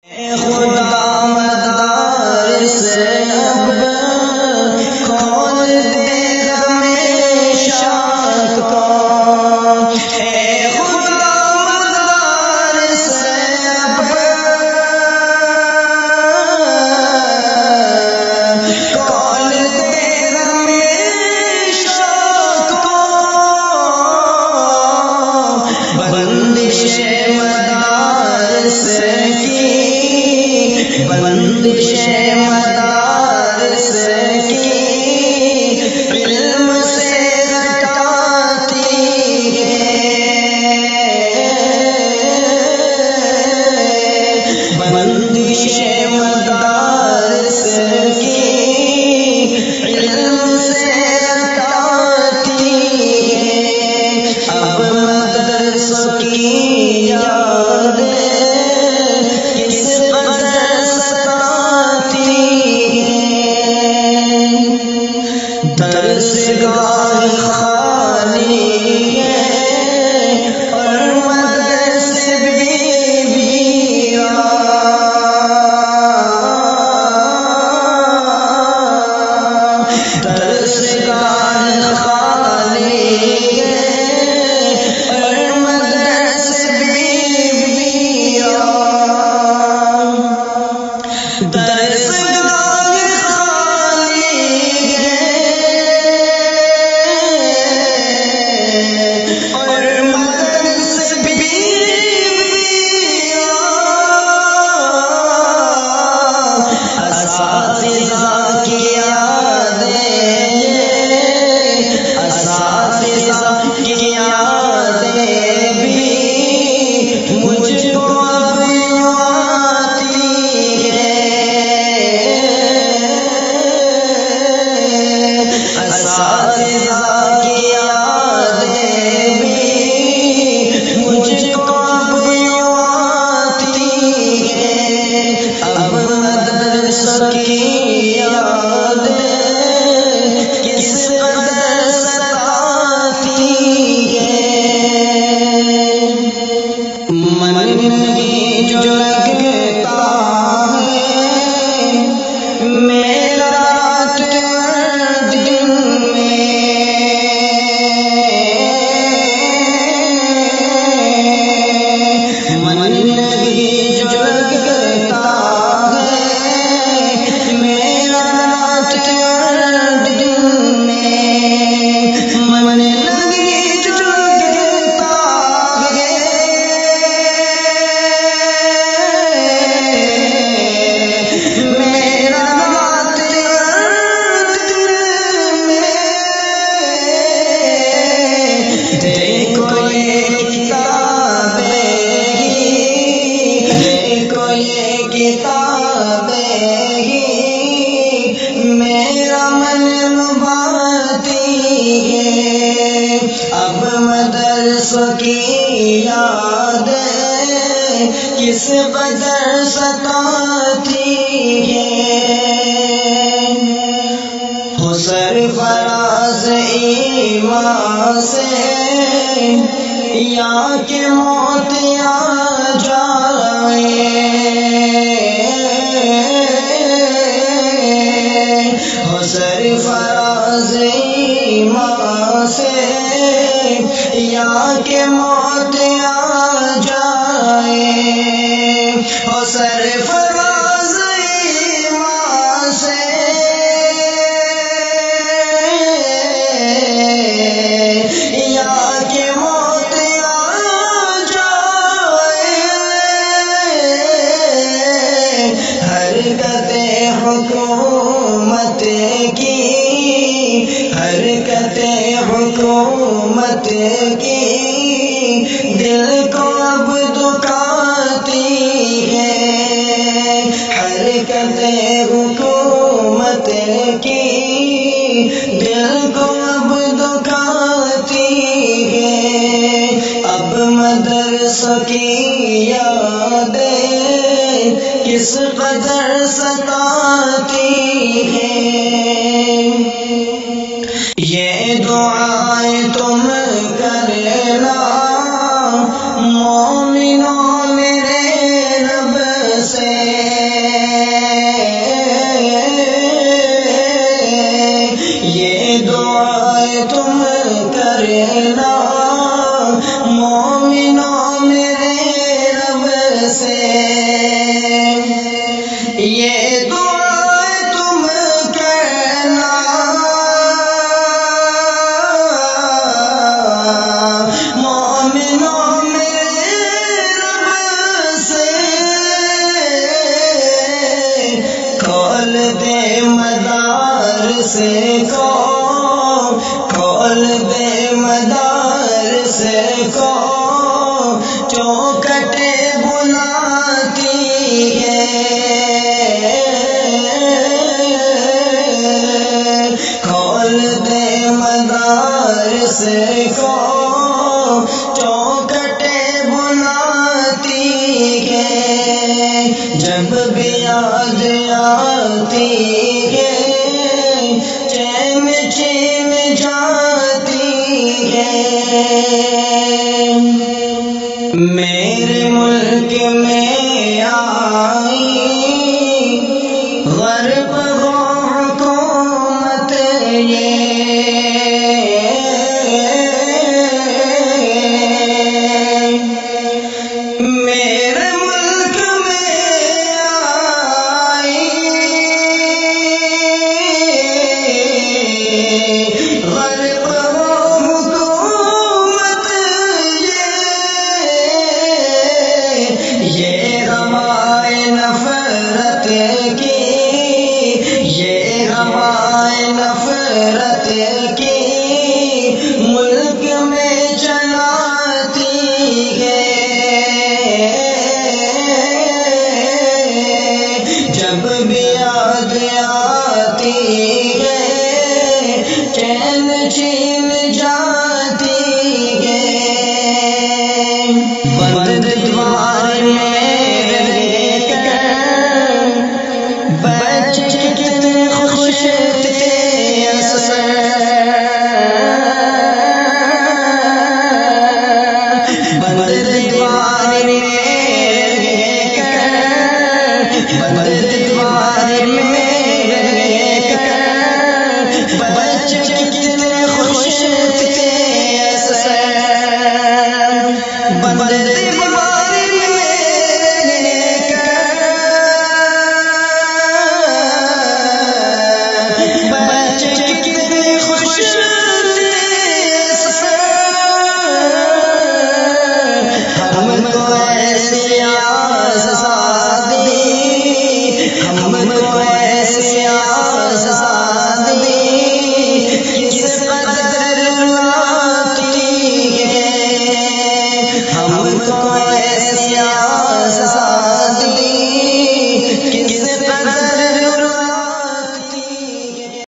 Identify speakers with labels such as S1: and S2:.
S1: خدا مدارس اب کھول دے ہمیشہ کو، اے خدا مدارس اب کھول دے ہمیشہ کو، بندش مدارس بندش مدارس کی علم سے ہٹاتی ہے، بندش مدارس کی علم سے ہٹاتی ہے، اب مدرسوں کی یادیں درسگاہ خالی ہے اور مدرسے بھی ویران، درسگاہ خالی ہے اور مدرسے بھی ویران، میرا من لبھاتی ہے، اب مدرسوں کی یادیں کس قدر ستاتی ہے، ہو سرفراز ایمان سے یا کہ موت آ جائے، سرفراز ایمان سے یا کہ موت آ جائے، او سرفراز ایمان سے یا کہ موت آ جائے، حرکت حکومت کی، حرکت حکومت کی دل کو اب دکھاتی ہے، حرکت حکومت کی دل کو اب دکھاتی ہے، اب مدرسوں کی یادیں کس قدر ستاتی ہے، یہ دعائیں تم کرنا مومنوں میرے رب سے، یہ دعائیں تم کرنا مومنوں میرے رب سے، کھول دے مدارس کو، کھول دے مدارس کو، چوکھٹے بلاتی ہے، کھول دے مدارس کو، چوکھٹے بلاتی ہے، جب بھی یاد آتی ہے چین چھین جاتی ہے۔ میرے ملک میں آئی غرب و حکومت، میرے ملک میں آئی غرب و حکومت، یہ روائے نفرت کی، یہ روائے نفرت کی ملک میں چلاتی ہے، جب بھی یاد آتی ہے چین چھین جاتی ہے۔ بند دیوار میں رہ کر بچے کتنے خوش تھے اثر، بند دیوار میں رہ کر، بند دیوار میں رہ کر بچے کتنے خوش تھے اثر، بند دیوار میں رہ کر بچے کتنے خوش تھے اثر، ہم کو ایسی آزادی، ہم کو ایسی آزادی کس قدر لاتی ہے، ہم کو ایسی آزادی